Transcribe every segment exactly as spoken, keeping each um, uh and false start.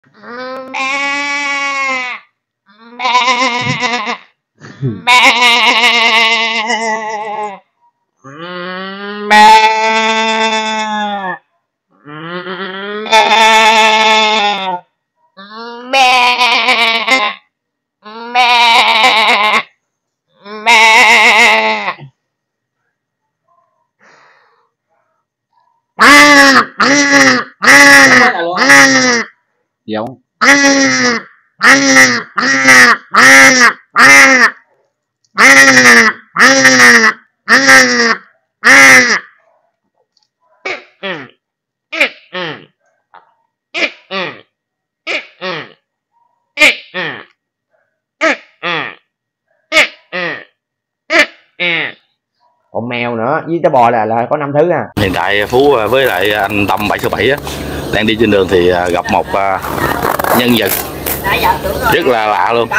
Gì không? Con mèo nữa với trái bò là là có năm thứ à. Hiện tại Phú với lại anh Tâm bảy số bảy á đang đi trên đường thì gặp một nhân vật rất là lạ luôn.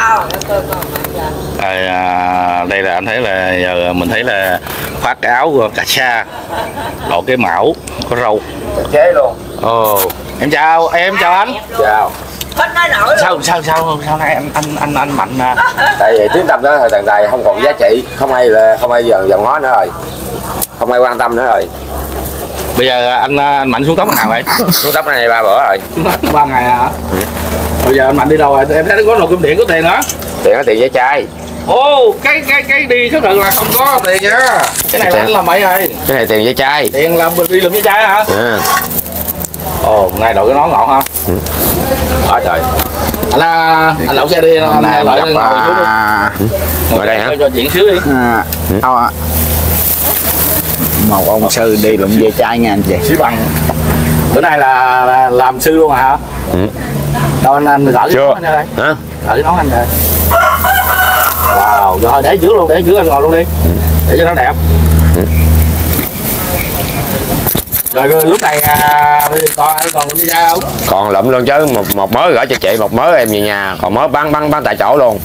À, đây là anh thấy là giờ mình thấy là khoác cái áo cà sa, đội cái mão có râu Chế luôn. ồ oh. Em chào em chào anh. Chào. Sao sao sao sao nay anh anh anh anh Mạnh à? Tại vì tiếng tâm đó thời tàn tài không còn giá trị, không ai là không ai giờ dòng ngó nữa rồi, không ai quan tâm nữa rồi. Bây giờ anh anh Mạnh xuống tóc nào vậy? Xuống tóc này ba bữa rồi. Ba ngày hả? Ừ. Bây giờ anh Mạnh đi đâu rồi? Em thấy có nộp kim điện có tiền hả? Tiền có tiền với chai. Ồ, oh, cái cái cái đi xác định là không có tiền nha. Cái này là anh làm bậy rồi. Cái này tiền với chai. Tiền làm đi làm với chai hả? Ừ. Ồ, oh, nay đội cái nón ngọt hả? Ừ. Đó trời. Anh anh lậu xe đi, anh lại lại ngồi xuống đi. Ngồi đây hả? Cho chuyện xíu đi. À, ừ. à. Một ông sư đi lụm về chai nha anh chị. Xí bằng. Bữa nay là, là làm sư luôn hả? Ừ. Đâu anh anh gỡ cái nón anh ra đây. Hả? Gỡ cái nón anh ra. Wow, rồi để trước luôn, để trước anh ngồi luôn đi. Ừ. Để cho nó đẹp. Ừ. Rồi, rồi lúc này à, còn còn đi ra không? Còn lụm luôn chứ, một một mớ gửi cho chị, một mớ em về nhà, còn mớ bán bán bán tại chỗ luôn.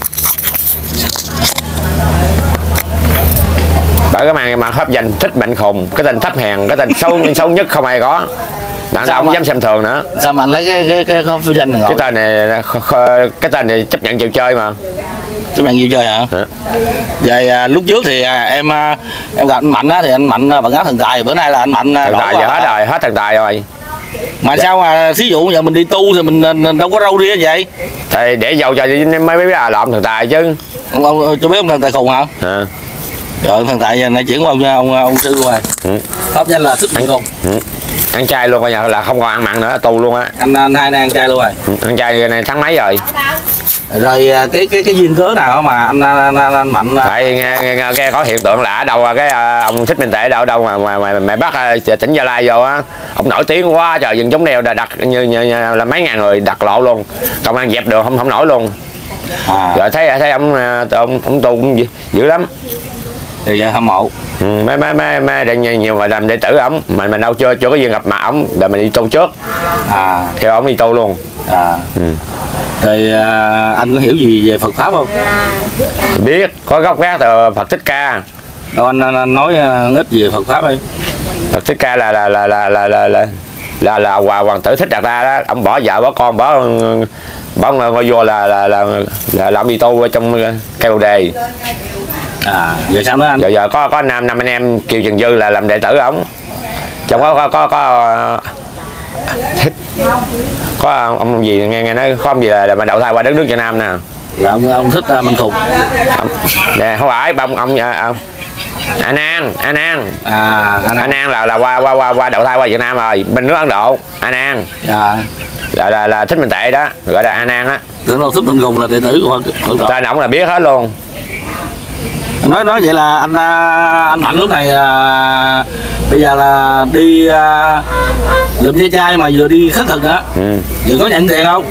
Bởi cái màn mà hấp dẫn thích bệnh khùng, cái tình thấp hèn, cái tình xấu xấu nhất không ai có. Bạn nào không dám xem thường nữa. Sao mà anh lấy cái cái cái cái danh này? Cái tên này cái tên này chấp nhận chịu chơi mà. Chấp nhận chịu chơi hả? Hả? Vậy à, lúc trước thì à, em em gặp anh Mạnh á thì anh Mạnh bằng áo thần tài, bữa nay là anh Mạnh thần tài giờ hết rồi, hết thần tài rồi. Mà để... sao mà ví dụ giờ mình đi tu thì mình, mình đâu có râu đi vậy? Thì để dầu cho mới biết là lộn thần tài chứ. Ông, ông cho biết ông thần tài khùng hả? À. Rồi thần tài giờ này chuyển qua ông ông, ông sư luôn rồi. Ừ. Pháp danh là thích bệnh khùng. Ừ. Ăn chay luôn coi nhà là không còn ăn mặn nữa, tu luôn á. Anh anh hai nay ăn chay luôn rồi. Ừ. Ăn chay này tháng mấy rồi. Rồi cái cái cái duyên cớ nào mà anh anh, anh, anh Mạnh tại nghe, nghe, nghe, nghe có hiện tượng lạ đâu cái ông Thích Minh Tệ đâu đâu mà mà, mà mày bắt tỉnh Gia Lai vô á, ông nổi tiếng quá trời, dân chống đeo đặt như, như, như là mấy ngàn người đặt lộ luôn, công an dẹp đường không không nổi luôn. À. Rồi thấy thấy ông ông, ông tu cũng dữ lắm thì hâm mộ. Ừ, mấy mấy mấy mấy đây nhiều người làm đệ tử ổng mà mình đâu chưa chưa có duyên gặp mặt ổng rồi mình đi tu trước. À. Theo ổng đi tu luôn. À. Ừ. Thì à, anh có hiểu gì về Phật pháp không? Biết, có gốc gác từ Phật Thích Ca. Đâu anh, anh, anh nói ít về Phật pháp đi. Phật Thích Ca là là là là là là là là, là hòa hoàng tử Thích Đạt Đa đó, ông bỏ vợ bỏ con bỏ bỏ ngôi vua là là là là làm đi tu ở trong cây bồ đề. À, giờ sao nữa anh? Giờ giờ có có năm năm anh em Kiều Trần Dư là làm đệ tử ổng. Trong có có có, có thích có ông gì nghe nghe nói có ông gì là, là mà đậu thai qua đất nước Việt Nam nè. Là ông ông thích uh, Minh Khùng. Nè không phải ông ông ông A Nan, A Nan. À, A Nan là là qua qua qua qua đậu thai qua Việt Nam rồi, bên nước Ấn Độ. A Nan. Dạ. Là là là Thích Minh Tệ đó, gọi là A Nan á. Tưởng đâu Thích Minh Khùng là đệ tử của của tên ổng là biết hết luôn. Nói nói vậy là anh anh Mạnh lúc này à, bây giờ là đi à, lượm ve chai mà vừa đi khất thực á. Ừ. Vừa có nhận tiền không?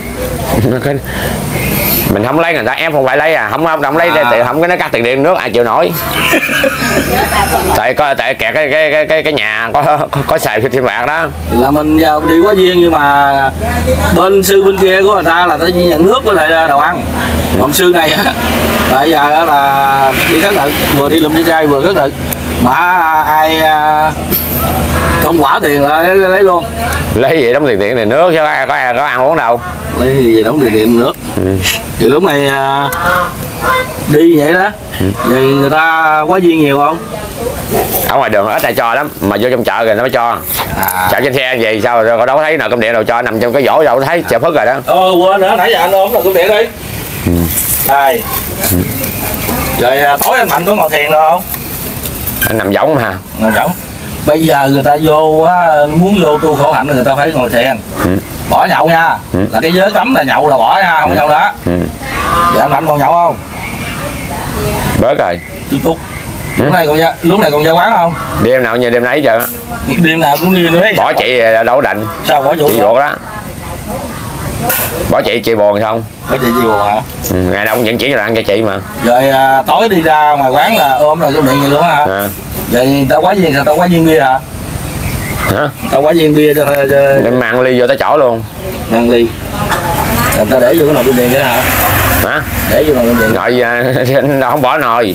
Mình không lấy người ta ép không phải lấy à, không không không lấy à. Tiền không có nó cắt tiền điện nước ai chịu nổi. tại có tại kẹt cái cái cái cái, cái nhà có có, có xài thiên bạc đó. Là mình giờ đi quá duyên nhưng mà bên sư bên kia của người ta là ta chỉ nhận nước với lại đồ ăn. Còn sư này á bây giờ là đi khất thực, vừa đi lượm ve chai vừa khất thực mà ai không quả tiền là lấy, lấy luôn. Lấy gì đóng tiền điện này nước chứ có ai có, ai, có ăn uống đâu. Lấy gì đóng tiền điện nước. Ừ. Thì lúc này à, đi vậy đó. Ừ. Thì người ta quá duyên nhiều không? Ở ngoài đường ít ai cho lắm, mà vô trong chợ rồi nó mới cho. À. Chợ trên xe gì sao rồi đâu có thấy nào cơm điện đâu cho, nằm trong cái vỗ đâu thấy chợ phức rồi đó. Ờ quên nữa, nãy giờ anh ôm là cơm điện đi. Ừ. Đây. Ừ. Rồi à, tối anh Mạnh có ngồi thiền đâu không? Anh nằm võng mà. Ngồi võng. Bây giờ người ta vô á, muốn vô tu khổ hạnh người ta phải ngồi thiền. Ừ. Bỏ nhậu nha. Ừ. Là cái giới cấm là nhậu là bỏ nha, không ừ. nhậu đó. Ừ. Vậy anh Mạnh còn nhậu không? Bớt rồi. Chút chút. Ừ. Lúc này còn ra, lúc này còn ra quán không? Đêm nào như đêm nãy giờ. Đêm nào cũng đi nữa. Bỏ chị đâu đành. Sao bỏ vụ? Chị ruột đó. Bỏ chị chị buồn không? Bỏ chị chị buồn hả? Ừ, ngày nào cũng nhận chỉ là ăn cho chị mà. Rồi à, tối đi ra ngoài quán là ôm rồi cơm điện vậy luôn hả? À. Vậy tao quá duyên sao tao quá duyên bia hả? Hả? Tao quá duyên bia cho, cho... Đem mang ly vô tới chỗ luôn. Mang ly. Rồi tao để vô cái nồi cơm điện vậy hả? Hả? Để vô nồi cơm điện. Nồi đâu không bỏ nồi.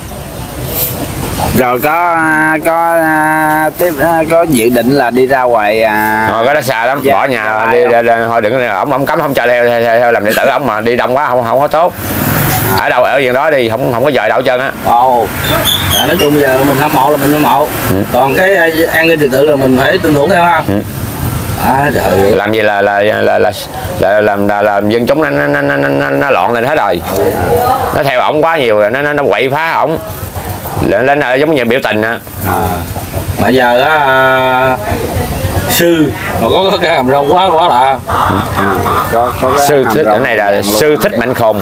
Rồi có có tiếp có dự định là đi ra ngoài à... Rồi cái đó xa lắm, dạ, bỏ nhà đi, đi, đi thôi đừng ông ông cấm không cho theo, theo, theo làm đệ tử ông mà đi đông quá không không có tốt. Ở đâu ở viện đó đi, không không có dời đâu hết trơn á. Ồ. À, nói chung bây giờ mình hâm mộ là mình hâm mộ. Ừ. Còn cái an ninh trật tự là mình phải tuân thủ theo ha. Ừ. À, trời. Làm gì là là là là, là, là làm là, làm dân chúng nó nó, nó, nó, nó loạn lên hết rồi. Nó theo ổng quá nhiều rồi, nó nó, nó quậy phá ổng. Lên lên là giống như biểu tình á. À. Mà giờ á à, sư mà có, có cái hàm râu quá quá lạ. Có, có sư thích cái này là sư thích Mạnh Khùng.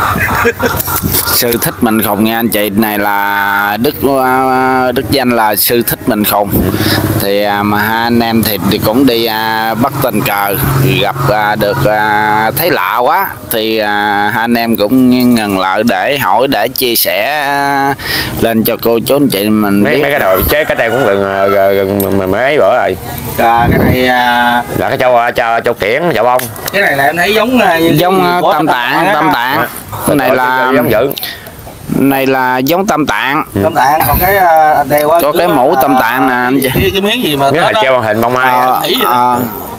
Sư thích Mạnh Khùng nha anh chị, này là đức đức danh là sư thích Mạnh Khùng. Thì mà hai anh em thì, thì cũng đi à, bắt tình cờ gặp à, được à, thấy lạ quá thì à, hai anh em cũng ngần lại để hỏi để chia sẻ à, lên cho cô chú anh chị mình mấy, biết. Mấy cái đồ chế cái đây cũng gần gần, gần mấy bữa rồi. À, cái này à... là cái châu châu châu kiển chậu bông. Cái này là em thấy giống giống tam tạng tam tạng. À. Cái này là giống dữ. Này là giống tam tạng. Tam tạng còn cái uh, đeo có cái mũ tam tạng nè anh chị. Cái, cái miếng gì mà miếng là treo hình bông mai. À, à.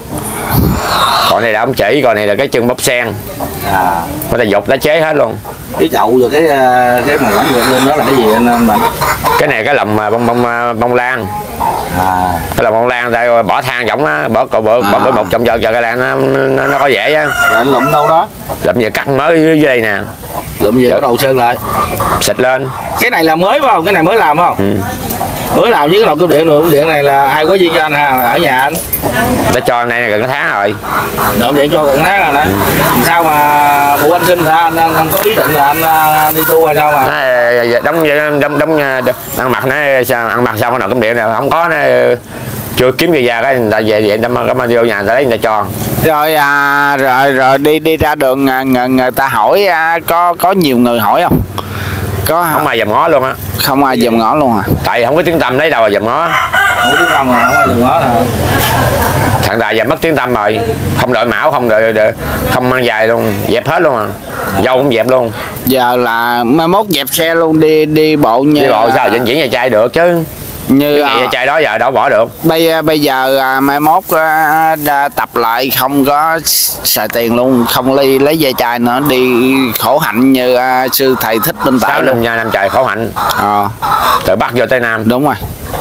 Còn này là ống chỉ, còn này là cái chân bắp sen. À. Người ta dục đã chế hết luôn. Cái chậu rồi cái cái mà quánh lên đó là cái gì anh Mạnh? Cái này cái lồng bông bông bông lan. À. Cái lồng bông lan đây bỏ than giống á, bỏ cậu bỏ bỏ một trong giờ giờ cái lan nó, nó nó có dễ á. Rồi anh lụm đâu đó? Lụm giờ cắt mới dưới đây nè. Lụm về có đầu sơn lại. Xịt lên. Cái này là mới phải không? Cái này mới làm không? Ừ. Mới làm với cái nồi cơm điện rồi, cơm điện này là ai có duyên cho anh ha, ở nhà anh. Đã cho anh này gần cái tháng rồi. Nồi điện cho gần tháng rồi đó. Ừ. Sao mà phụ anh sinh ra anh, anh, anh có ý định là anh, anh đi tu hay sao mà? Nó đóng đóng đóng ăn mặc nó sao ăn mặc sao cái nồi cơm điện này không có nó chưa kiếm gì ra cái người ta về vậy nó có vô nhà người ta lấy người ta cho. Rồi à, rồi rồi đi đi ra đường người, người ta hỏi à, có có nhiều người hỏi không? Có không ai dòm ngó luôn á. Không ai dòm ngó luôn à? Tại không có tiếng tâm lấy đâu mà dòm ngó. Không có tiếng tâm mà không ai dòm ngó nào. Thằng Tài giờ mất tiếng tâm rồi, không đội mão, không đội, đội không mang dài luôn, dẹp hết luôn à. Dâu cũng dẹp luôn. Giờ là mai mốt dẹp xe luôn, đi đi bộ như đi bộ sao diễn diễn trai được chứ. Như cái trai đó giờ đâu bỏ được. Bây bây giờ à, mai mốt à, tập lại không có xài tiền luôn, không ly lấy dây chai nữa, đi khổ hạnh như à, sư thầy Thích Minh Tại luôn nha, năm trời khổ hạnh. Ờ. Từ Bắc vô tới Nam. Đúng rồi.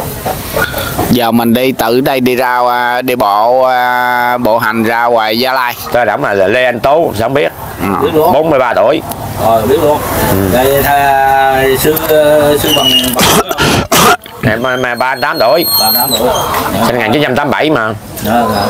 Giờ mình đi tự đây đi ra đi bộ bộ hành ra ngoài Gia Lai. Tôi đóng là Lê Anh Tú, sao không biết. Ừ. bốn mươi ba tuổi. Ờ biết luôn. Ừ. Đây tha, sư sư bằng này mà, mà ba mươi tám tuổi. ba mươi tám tuổi. Sinh một nghìn chín trăm tám mươi bảy mà. Đó rồi.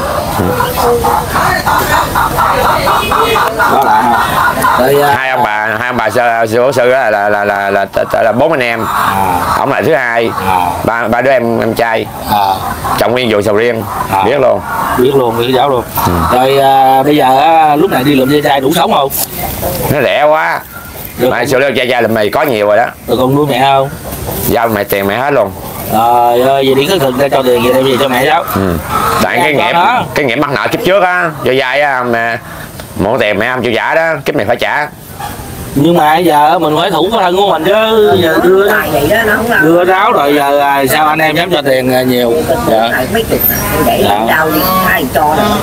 Đó là đây, hai ông bà hai ông bà sư sư sư là là là là, là, là, là bốn anh em. À. Ông là thứ hai. À. ba ba đứa em em trai. À. Chồng nguyên vụ sầu riêng. À. Biết luôn. Biết luôn, biết giáo luôn. Ừ. Rồi à, bây giờ à, lúc này đi lượm dây chai đủ sống không? Nó rẻ quá. Được mà sầu riêng chai chai là mày có nhiều rồi đó. Rồi con nuôi mẹ không? Giao mẹ tiền mẹ hết luôn. Trời ơi, vậy đi có thực ra cho tiền vậy đem gì cho mẹ cháu. Ừ. Tại cái nghiệp cái nghiệp mắc nợ kiếp trước á, cho dai á mẹ mượn tiền mẹ không chịu trả đó, kiếp này phải trả. Nhưng mà giờ mình phải thủ cái thân của mình chứ, giờ đưa đưa ráo rồi giờ sao anh em dám cho tiền nhiều. Dạ. Để đâu đi ai cho đó.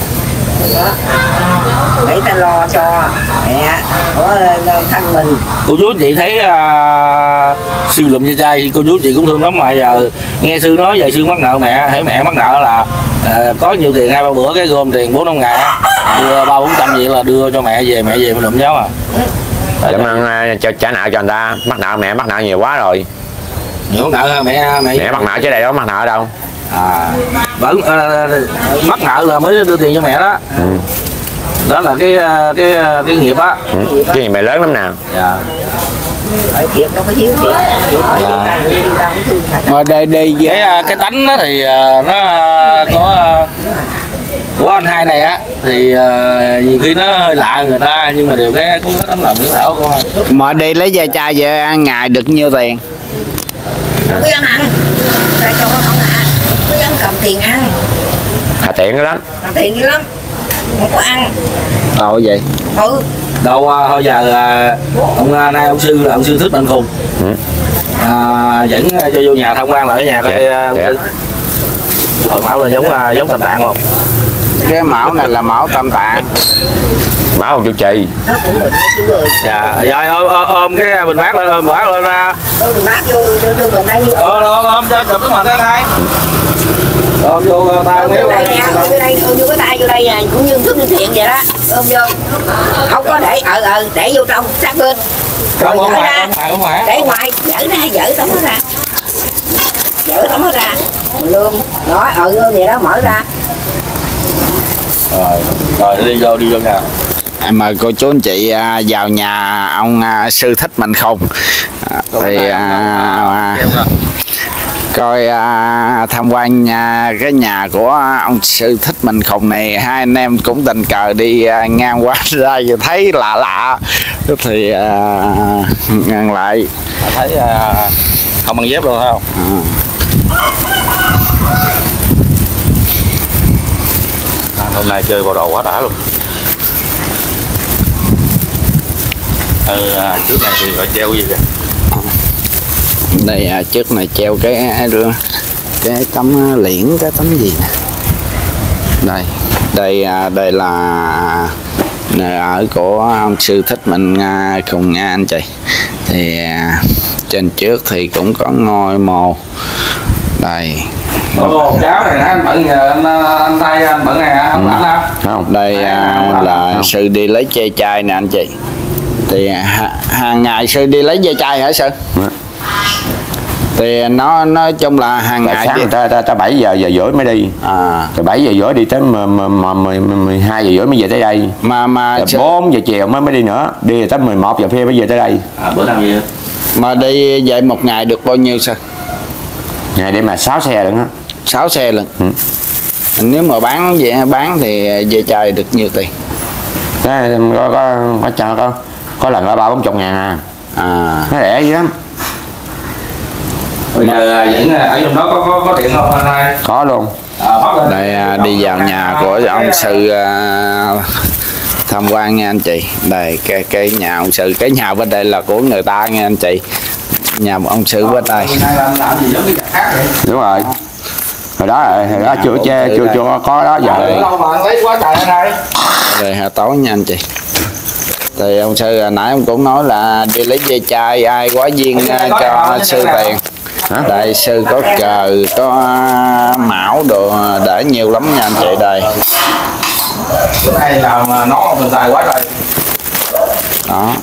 Để ta lo cho mẹ có thân mình. Cô chú chị thấy uh, sư lụm cho trai, cô chú chị cũng thương lắm mà giờ nghe sư nói giờ sư mắc nợ mẹ, hãy mẹ mắc nợ là uh, có nhiều tiền hai ba bữa cái gom tiền bốn năm ngàn đưa ba bốn trăm vậy là đưa cho mẹ về, mẹ về mới lụm cháu à. Cảm ơn cho trả nợ cho người ta, mắc nợ mẹ mắc nợ nhiều quá rồi. Nhiều nợ hả mẹ? Mẹ mẹ mắc nợ chứ đây đó mắc nợ đâu. À, vẫn uh, mắc nợ là mới đưa tiền cho mẹ đó. Ừ. Đó là cái cái cái nghiệp á. Ừ. Cái nghiệp mày lớn lắm nào. Dạ. Mà đây đây cái cái tánh đó thì nó có của anh hai này á thì uh, nhiều khi nó hơi lạ người ta nhưng mà đều cái cũng có tấm lòng hiếu thảo con. Mà đi lấy da chai về ngày được nhiêu tiền? Cứ ăn ăn, tại cho không ạ, cứ ăn cầm tiền ăn. Hà tiện lắm. Hà tiện dữ lắm, không có ăn. Đâu vậy? Ừ. Đâu hồi giờ ông nay ông sư là ông sư thích bệnh khùng. Ừ. À, dẫn cho vô nhà tham quan lại ở nhà coi. Dạ. Dạ. Mẫu là giống giống Tam Tạng không? Cái mẫu này là mẫu Tam Tạng. Mẫu ông chú trì. Dạ, rồi ôm, ôm cái bình bát lên, ôm bát lên ra. Ôm bình bát vô, đưa đưa bình đây vô. Ờ, ôm, ôm cho chụp cái mặt ra đây. Ôm vô tay ôm vô đây nè, ôm vô đây, ôm vô cái tay vô đây nè, cũng như thức thiện vậy đó. Ôm vô. Không có để, ờ ờ, để vô trong, sát bên. Không, không ngoài, không ngoài. Để ngoài, dở ra, dở tấm nó ra. Dở tấm nó ra. Lương, đó, ờ vậy đó, mở ra. Rồi, rồi đi vô, đi vô nhà. Mời cô chú anh chị vào nhà ông sư thích mình không thì à, coi à, tham quan nhà, cái nhà của ông sư thích mình không này. Hai anh em cũng tình cờ đi à, ngang qua ra thấy lạ lạ thì à, ngang lại thấy à, không bằng dép luôn phải không? À. Hôm nay chơi bộ đồ quá đã luôn. Ừ, à, trước này thì phải treo gì kìa. Đây à, trước này treo cái cái tấm liễn, cái tấm gì nè. Đây, đây à, đây là nơi ở của ông sư thích mình cùng nha anh chị. Thì à, trên trước thì cũng có ngôi mộ. Đây. Ồ, cháu này anh bận giờ anh anh tay anh bận này hả? Không bận đâu. Không, đây à, là không. Sư đi lấy chai chai nè anh chị. Thì ha, hàng ngày sư đi lấy dây chai hả sư? Ừ. Thì nó nói chung là hàng là ngày sáng ta, ta, ta bảy giờ giờ rưỡi mới đi. À. Rồi bảy giờ rưỡi đi tới mười hai giờ rưỡi mới về tới đây. Mà mà rồi bốn giờ chiều mới mới đi nữa. Đi tới mười một giờ phê mới về tới đây. À, bữa nào vậy? Mà đi vậy một ngày được bao nhiêu sư? Ngày để mà sáu xe lận á. sáu xe lận. Ừ. Nếu mà bán vậy bán thì dây chai được nhiêu tiền? Cái có có có có, có, có lần là ba bốn chục ngàn à. À. Nó rẻ dữ lắm. Bây giờ vẫn ở trong đó có có, có điện không anh ơi? Có luôn. À, đây à, đi vào nhà của ông sư à, tham quan nha anh chị. Đây cái cái nhà ông sư, cái nhà bên đây là của người ta nha anh chị. Nhà ông sư bên đây. Đúng rồi. Hồi đó hồi đó chưa che chưa chưa có đó giờ. Đây hà tối nha anh chị. Thì ông sư nãy ông cũng nói là đi lấy dây chai ai quá duyên cho sư tiền. Hả? Đây sư có cờ, có mão đồ để nhiều lắm nha anh chị. Đây cái này nào mà nó mình xài quá rồi đó.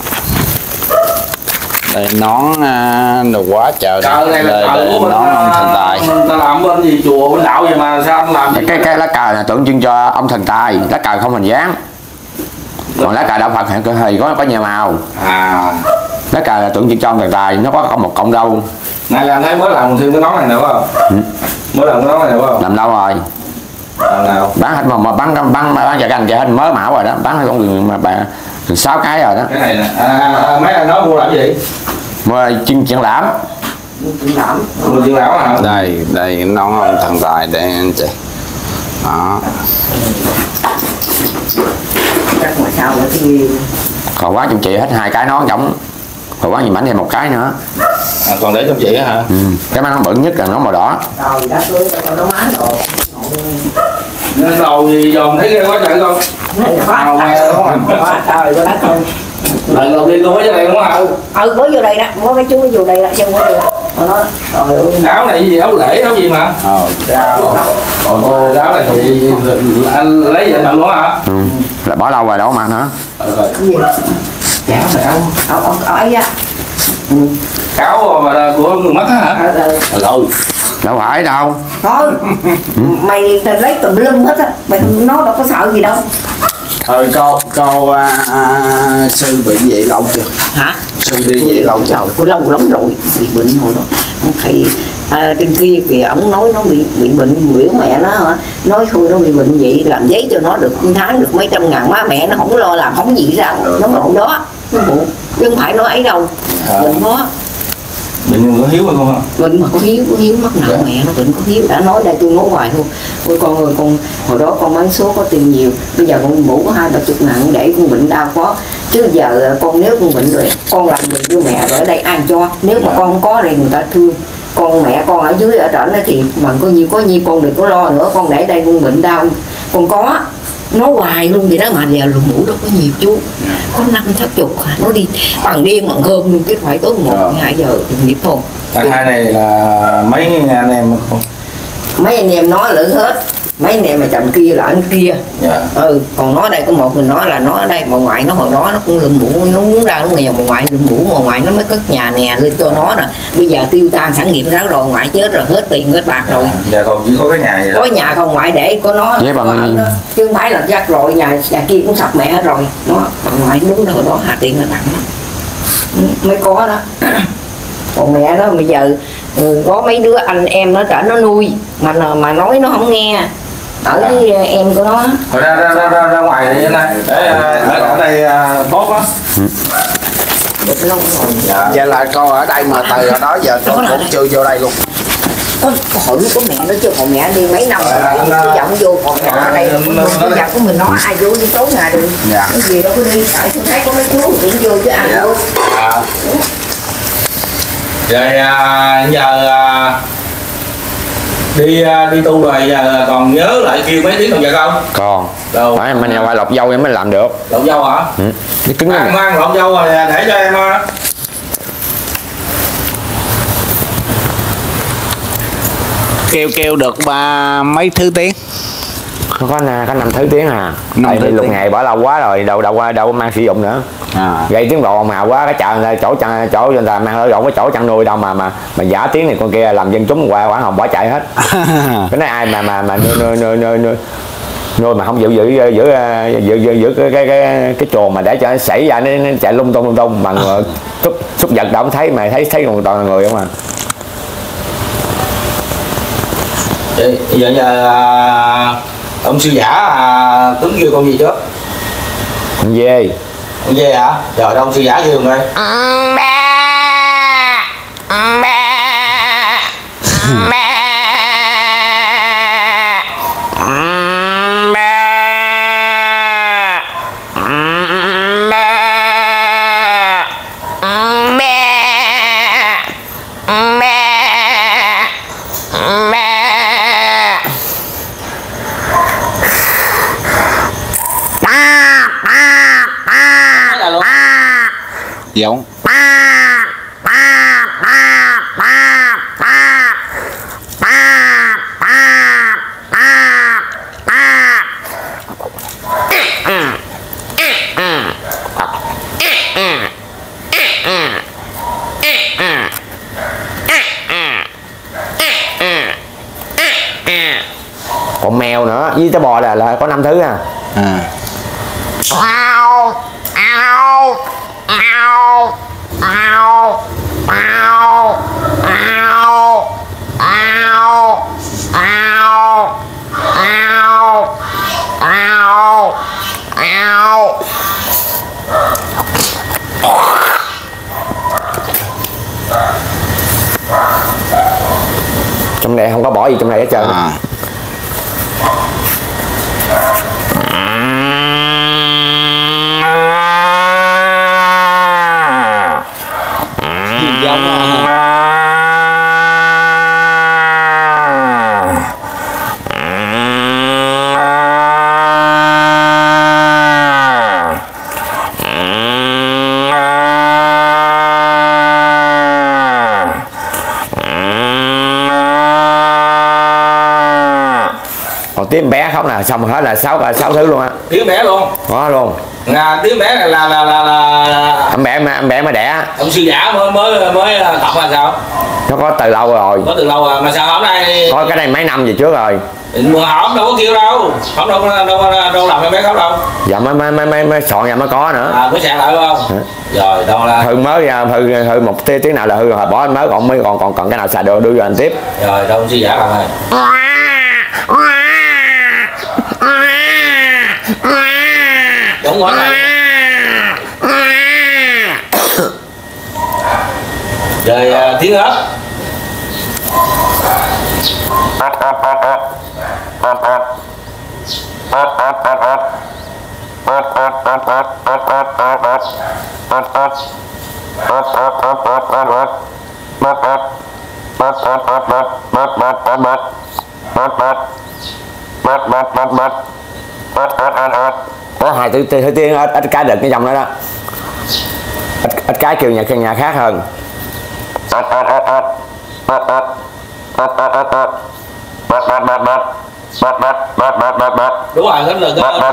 Đây nón đồ quá trời. Đây, đây, đây nón ông thần tài. Ta làm bên gì chùa bên đạo vậy mà sao anh làm cái cái lá cờ là tượng trưng cho ông thần tài, lá cờ không hình dáng. Còn lá cờ đạo Phật thì có có nhiều màu. À. Lá cờ là tượng trưng cho ông thần tài, nó có một cọng râu. Này là anh thấy mới làm thêm cái nón này nữa không? Ừ. Mới làm cái nón này nữa không? Làm đâu rồi? Làm nào? Bán hết mà, mà bán bán bán bán giờ canh giờ hết mới mão rồi đó, bán hết con mà bạn sáu cái rồi đó. Cái này nè. À, à, mấy anh nói mua làm gì? Mua chuyên triển lãm. Triển lãm. Mua triển lãm hả? Đây, đây nón ông thần tài đây anh chị. Đó. Chắc mà sao nữa thì Còn quá trong chị hết hai cái nó giống, còn quá nhiều mảnh thêm một cái nữa. À, còn để trong chị hả? Ừ. Cái má nó bự nhất là nó màu đỏ. Rồi đã cưới cho nó má rồi. Nên đầu gì dòm thấy ghê quá trời con. Màu mè đúng không? Trời ơi đất ơi. Lần đầu tiên con mới vô đây đúng không? Ừ mới vô đây đó, mới mấy chú mới vô đây đó, chân mới vô đó. Nó trời ơi. Áo này gì áo lễ áo gì mà? Ờ, Còn cô áo này thì anh lấy về tận luôn hả? Ừ. Là bỏ lâu rồi đâu mà nữa. Cái gì? Áo này áo Ở ở ở ấy á. áo mà của người mất hả? Ờ Lôi. Đâu phải đâu. thôi. Mày lấy tùm lum hết á, mày nó đâu có sợ gì đâu. Thôi cô cô à, à, sư bị vậy lâu chưa? Hả? Sư đi vậy lâu chưa? Trời, có lâu lắm rồi, bị bệnh hồi đó. Thầy à, trên kia kìa ổng nói nó bị bị bệnh, biểu mẹ nó hả? Nói thôi nó bị bệnh vậy làm giấy cho nó được tháng được mấy trăm ngàn, má mẹ nó không lo làm không gì sao, nó ngộ đó, nó ngộ, chứ không phải nó ấy đâu, bệnh đó. Bệnh có hiếu hay không hả? Bệnh mà có hiếu, có hiếu mắc nợ mẹ nó, bệnh có hiếu, đã nói đây tôi nói hoài thôi. Ôi con ơi, con hồi đó con bán số có tiền nhiều, bây giờ con bổ có hai ba chục ngàn để con bệnh đau quá, chứ giờ con nếu con bệnh rồi con làm gì với mẹ rồi ở đây ai cho, nếu mà con không có thì người ta thương. Con mẹ con ở dưới ở trển thì mà có nhiêu có nhiêu con đừng có lo nữa, con để đây con bệnh đau con có nói hoài luôn vậy đó, mà giờ lùm mũ đâu có nhiều chú, có năm sáu chục nó đi bằng điên bằng cơm luôn, chứ phải tới một hai giờ nghiệp thôi. Anh hai này là mấy anh em không? Mấy anh em nói lỡ hết, mấy anh em mà chồng kia là anh kia. Dạ. Ừ, còn nói đây có một mình nói là nó ở đây, mà ngoại nó hồi đó nó cũng lùm mũ, nó muốn ra nó nghèo, mà ngoại lùm mũ, mà ngoại nó mới cất nhà nè lên cho nó nè, bây giờ tiêu tan sản nghiệp đó rồi, ngoại chết rồi, hết tiền hết bạc rồi. Dạ còn chỉ có cái nhà vậy đó. Có nhà không ngoại để có nó, Với bằng- ở đó. Chứ không phải là rác rồi, nhà, nhà kia cũng sập mẹ hết rồi. Nó còn ngoại đúng rồi đó, hà tiền là tặng nó. Ừ, mới có đó. Còn mẹ nó bây giờ ừ, có mấy đứa anh em nó trở nó nuôi mà mà nói nó không nghe, ở với em của nó. Thôi ra ra ra ra, ra ngoài đi anh ơi. Để ở ở đây tốt á. Được lâu rồi. Dạ. Vậy là cô ở đây mà từ hồi đó giờ cô cũng chưa vô đây luôn. Có hỏi có mẹ nó chứ, còn mẹ đi mấy năm rồi, À, bây giờ không vô, còn mẹ ở đây nó- nó- bây giờ có mình nói ai vô đi tối ngày được. Dạ. Cái gì đâu có đi, tại tôi thấy có mấy chú cũng vô chứ ai vô. À. Rồi à, giờ à, đi à, đi tu rồi giờ còn nhớ lại kêu mấy tiếng đồng giờ không? Còn Đâu? phải mình qua lọc dâu em mới làm được. Lộn dâu hả? Ừ. Cái cứng Mang lắm. mang lộn dâu rồi để cho em á. Kêu kêu được ba mấy thứ tiếng. Có có, có năm thứ tiếng à. Năm Tại thứ vì lục tiếng. nghề bỏ lâu quá rồi, đâu đâu đâu có mang sử dụng nữa. À. Gây tiếng độ ồn ào quá, cái chợ là chỗ chăn chỗ người ta mang ở rộng cái chỗ chăn nuôi đâu mà mà mà giả tiếng này con kia làm dân chúng qua quán hồng bỏ chạy hết. Cái này ai mà mà mà nuôi nuôi nuôi nuôi, nuôi, nuôi mà không giữ giữ giữ giữ giữ, giữ, giữ cái cái cái cái chuồng mà để cho nó xảy ra nó, nó chạy lung tung lung tung bằng xúc xúc vật đâu không thấy mà thấy thấy còn toàn là người không à. Vậy giờ, giờ à, ông sư giả à, tính kêu con gì trước? Con dê. Con dê hả? Rồi đâu ông sư giả kêu đây. Giống. Còn mèo nữa với cái bò là là có năm thứ à. À. Trong này không có bỏ gì trong này hết trơn. À. tiếng bé khóc nè, xong hết là sáu sáu thứ luôn á. Tiếng bé luôn. Có luôn. À, tiếng bé này là là là là Em bé mà em bé mà đẻ. ông sư giả mới mới mới tập là sao? Nó có từ lâu rồi. Có từ lâu rồi mà sao hôm nay Có cái này mấy năm về trước rồi. mùa hổm đâu có kêu đâu, không đâu đâu đâu, đâu làm em bé khóc đâu. Dạ mới mới mới mới soạn dạ mới có nữa. À mới sạc lại phải không? Rồi đâu là Hư mới hư hư một tiếng tiếng nào là hư rồi bỏ anh mới còn mới còn còn còn cái nào xài được đưa cho anh tiếp. rồi đâu ông sư giả làm này. Đúng rồi này. Rồi à, tiếng ớt. Có hai thứ thứ tiếng ít ít cái được cái dòng đó đó. Ít ít cái kêu nhà nhà khác hơn. Đúng rồi, cái lực đó.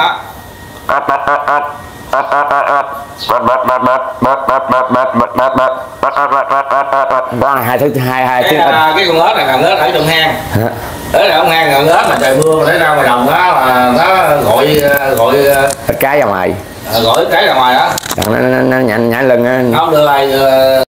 Đó là hai thứ hai hai Cái, tiếng ít. à, cái con ớt này là ớt ở trong hang. Đấy là ông hang gần ớt mà trời mưa mà để ra ngoài đồng đó mà nó gọi gọi Ít cái ra ngoài. gọi cái ra ngoài đó. Nó nó nó nhảy nhảy lưng á. Không được rồi.